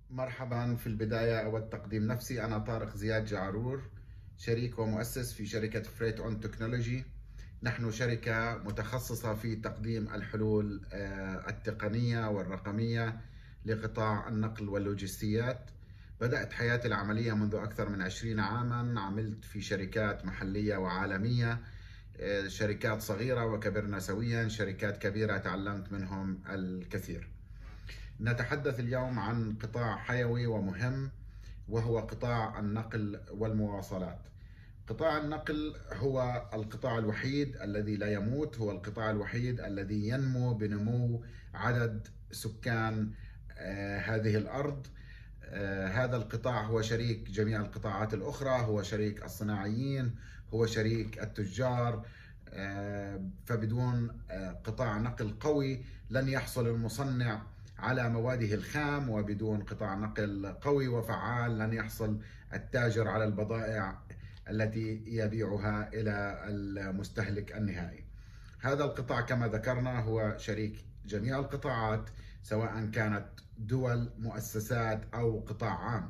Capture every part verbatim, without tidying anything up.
مرحبا. في البداية أود تقديم نفسي. أنا طارق زياد جعرور، شريك ومؤسس في شركة فريت أون تكنولوجي. نحن شركة متخصصة في تقديم الحلول التقنية والرقمية لقطاع النقل واللوجستيات. بدأت حياتي العملية منذ أكثر من عشرين عاما. عملت في شركات محلية وعالمية، شركات صغيرة وكبرنا سويا، شركات كبيرة تعلمت منهم الكثير. نتحدث اليوم عن قطاع حيوي ومهم، وهو قطاع النقل والمواصلات. قطاع النقل هو القطاع الوحيد الذي لا يموت، هو القطاع الوحيد الذي ينمو بنمو عدد سكان آه هذه الأرض. آه هذا القطاع هو شريك جميع القطاعات الأخرى، هو شريك الصناعيين، هو شريك التجار. آه فبدون آه قطاع نقل قوي لن يحصل المصنع على مواده الخام، وبدون قطاع نقل قوي وفعال لن يحصل التاجر على البضائع التي يبيعها إلى المستهلك النهائي. هذا القطاع كما ذكرنا هو شريك جميع القطاعات، سواء كانت دول، مؤسسات أو قطاع عام.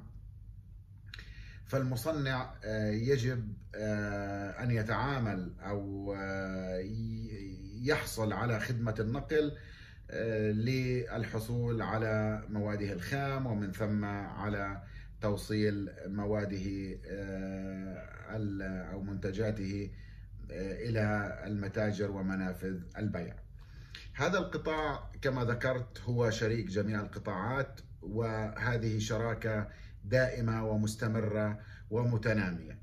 فالمصنع يجب أن يتعامل أو يحصل على خدمة النقل للحصول على مواده الخام، ومن ثم على توصيل مواده أو منتجاته إلى المتاجر ومنافذ البيع. هذا القطاع كما ذكرت هو شريك جميع القطاعات، وهذه شراكة دائمة ومستمرة ومتنامية.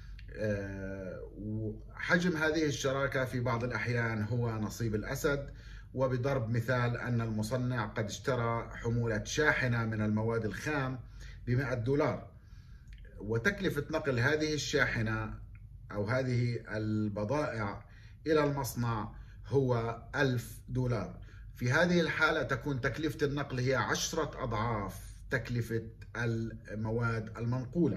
حجم هذه الشراكة في بعض الأحيان هو نصيب الأسد، وبضرب مثال أن المصنع قد اشترى حمولة شاحنة من المواد الخام بمئة دولار، وتكلفة نقل هذه الشاحنة أو هذه البضائع إلى المصنع هو ألف دولار. في هذه الحالة تكون تكلفة النقل هي عشرة أضعاف تكلفة المواد المنقولة.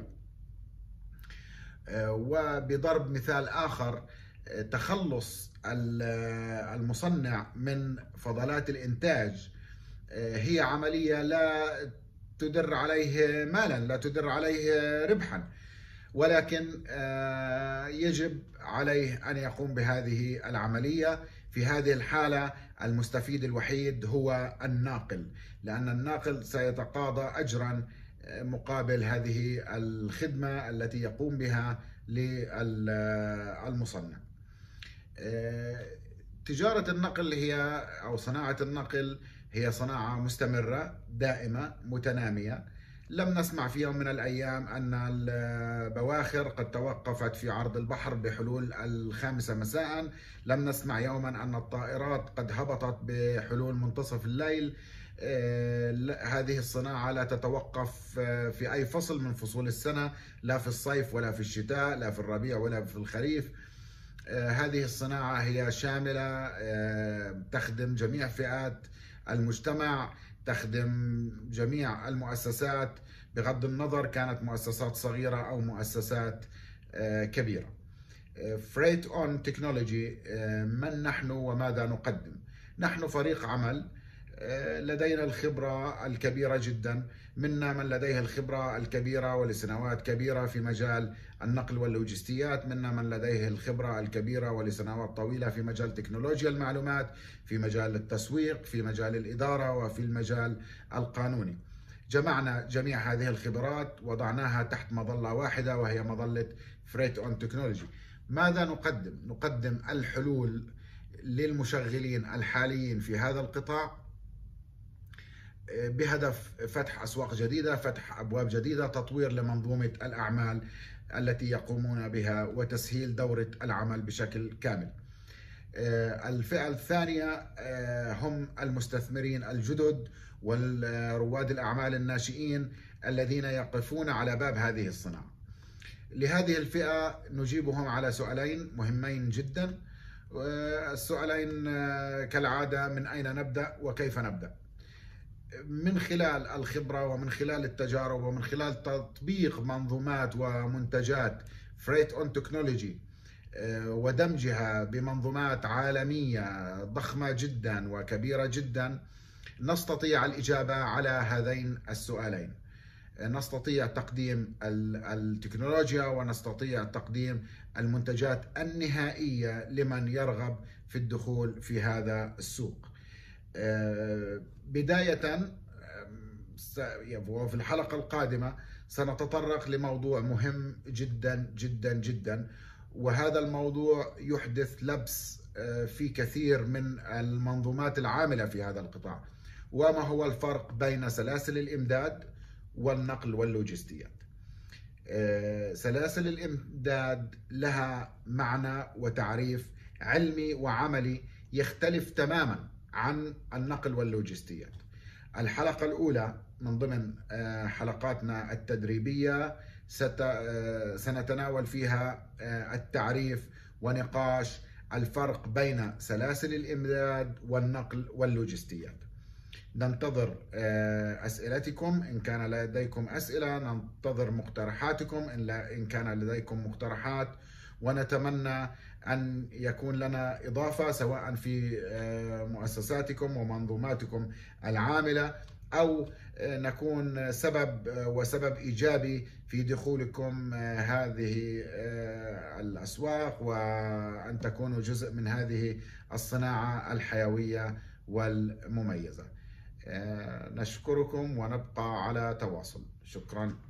وبضرب مثال آخر، تخلص المصنع من فضلات الإنتاج هي عملية لا تدر عليه مالا، لا تدر عليه ربحا، ولكن يجب عليه أن يقوم بهذه العملية. في هذه الحالة المستفيد الوحيد هو الناقل، لأن الناقل سيتقاضى أجرا مقابل هذه الخدمة التي يقوم بها للمصنع. تجارة النقل هي أو صناعة النقل هي صناعة مستمرة دائمة متنامية. لم نسمع في يوم من الأيام أن البواخر قد توقفت في عرض البحر بحلول الخامسة مساء. لم نسمع يوما أن الطائرات قد هبطت بحلول منتصف الليل. هذه الصناعة لا تتوقف في أي فصل من فصول السنة، لا في الصيف ولا في الشتاء، لا في الربيع ولا في الخريف. هذه الصناعة هي شاملة، تخدم جميع فئات المجتمع، تخدم جميع المؤسسات، بغض النظر كانت مؤسسات صغيرة أو مؤسسات كبيرة. فريت أون تكنولوجي، من نحن وماذا نقدم؟ نحن فريق عمل لدينا الخبرة الكبيرة جدا، منا من لديه الخبرة الكبيرة ولسنوات كبيرة في مجال النقل واللوجستيات، منا من لديه الخبرة الكبيرة ولسنوات طويلة في مجال تكنولوجيا المعلومات، في مجال التسويق، في مجال الإدارة، وفي المجال القانوني. جمعنا جميع هذه الخبرات وضعناها تحت مظلة واحدة، وهي مظلة فريت أون تكنولوجي. ماذا نقدم؟ نقدم الحلول للمشغلين الحاليين في هذا القطاع بهدف فتح أسواق جديدة، فتح أبواب جديدة، تطوير لمنظومة الأعمال التي يقومون بها، وتسهيل دورة العمل بشكل كامل. الفئة الثانية هم المستثمرين الجدد والرواد الأعمال الناشئين الذين يقفون على باب هذه الصناعة. لهذه الفئة نجيبهم على سؤالين مهمين جدا. السؤالين كالعادة: من أين نبدأ وكيف نبدأ؟ من خلال الخبرة ومن خلال التجارب ومن خلال تطبيق منظومات ومنتجات فريت أون تكنولوجي ودمجها بمنظومات عالمية ضخمة جدا وكبيرة جدا، نستطيع الإجابة على هذين السؤالين. نستطيع تقديم التكنولوجيا ونستطيع تقديم المنتجات النهائية لمن يرغب في الدخول في هذا السوق. بداية وفي الحلقة القادمة سنتطرق لموضوع مهم جدا جدا جدا، وهذا الموضوع يحدث لبس في كثير من المنظومات العاملة في هذا القطاع، وما هو الفرق بين سلاسل الإمداد والنقل واللوجستيات. سلاسل الإمداد لها معنى وتعريف علمي وعملي يختلف تماما عن النقل واللوجستيات. الحلقة الأولى من ضمن حلقاتنا التدريبية سنتناول فيها التعريف ونقاش الفرق بين سلاسل الإمداد والنقل واللوجستيات. ننتظر أسئلتكم إن كان لديكم أسئلة، ننتظر مقترحاتكم إن كان لديكم مقترحات، ونتمنى أن يكون لنا إضافة سواء في مؤسساتكم ومنظوماتكم العاملة، أو نكون سبب وسبب إيجابي في دخولكم هذه الأسواق، وأن تكونوا جزء من هذه الصناعة الحيوية والمميزة. نشكركم ونبقى على تواصل. شكرا.